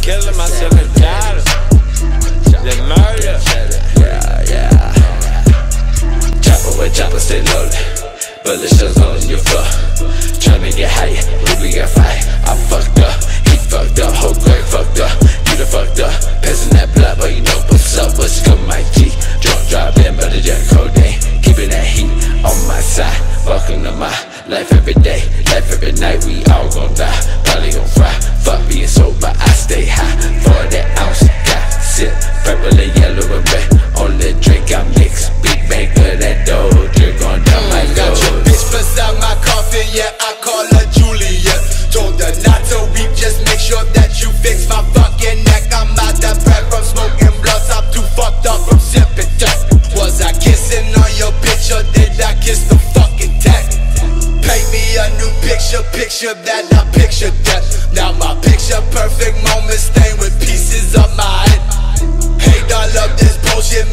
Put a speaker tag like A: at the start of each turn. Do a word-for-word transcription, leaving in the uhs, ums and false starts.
A: killing myself and tired of the murder.
B: Yeah, yeah. Chopper with chopper, stay loaded. Bullet shells on your floor. Tryna get higher, we got fire. I fucked up, he fucked up, whole grade fucked up. You done fucked up, passing that blood, but you know what's up. What's good, my G? Drunk driving, but the jet codeine. Keeping that heat on my side. Welcome to my life every day, life every night. We all gon' die, probably gon' fry. Fuck being sober, I stay high. For that ounce, got sip, purple and yellow and red. On the drink I mix, big bang of that dough. Drink on down my
C: Got
B: nose.
C: your bitch beside my coffin, yeah, I call her Julia. Told her not to weep, just make sure that you fix my fucking neck. I'm out that breath from smoking blunts, I'm too fucked up from sipping tech. Was I kissing on your bitch or did I kiss the fucking tech? Paint me a new picture, picture that I picture death. Now my picture perfect moment stained with pieces of my head. Hate all of this bullshit,